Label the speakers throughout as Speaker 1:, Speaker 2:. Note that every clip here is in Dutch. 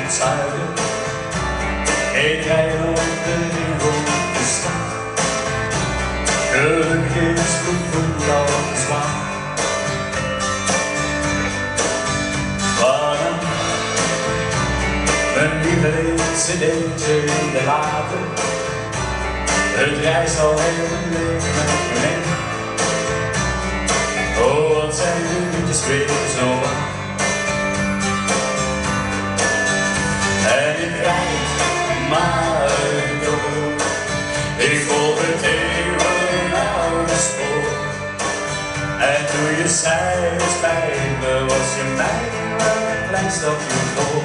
Speaker 1: het zuiden. Ik rijd op de ringroute stad. Gelukkig is goed voetbal zwaar. Waarom? Een lievelings-cd'tje in de laden. Het reist al heel mijn leven met me mee. Oh, wat zijn de liedjes weer zo aan. En ik rijd maar door. Ik volg het eeuwen oude spoor. En toen je zei bij me, was je mij wel een klein stapje voor.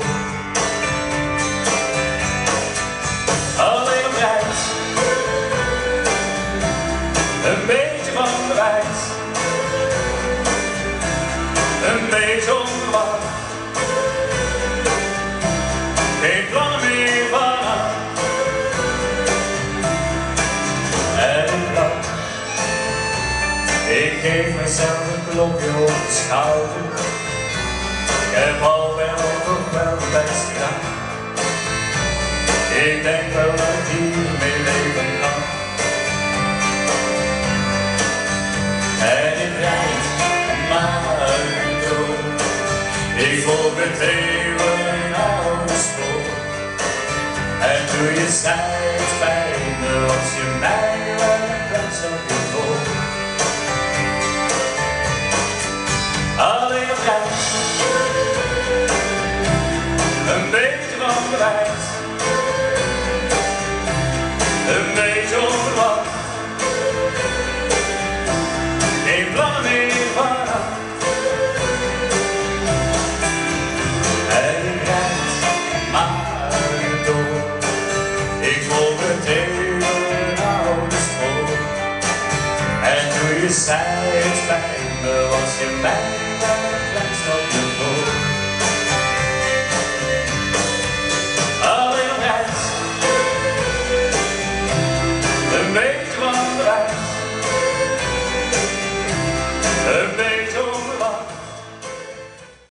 Speaker 1: Alleen op reis, een beetje van de wijs, een beetje onverwacht. Geen plannen meer vanaf. En ik lach. Ik geef mezelf een klopje op de schouder. Ik heb al wel toch wel het best gedaan. Ik denk wel dat ik hiermee leven kan. En ik rijd maar door. Ik volg het eeuwen oude spoor. En toen je zei bij me, was je mij wel een klein stapje voor. Alleen op reis, een beetje van de wijs, een beetje onverwacht. Geen plannen meer vanaf. En ik rijd maar door. Ik volg het eeuwen oude spoor. En toen je zei het bij me, was je mij wel een klein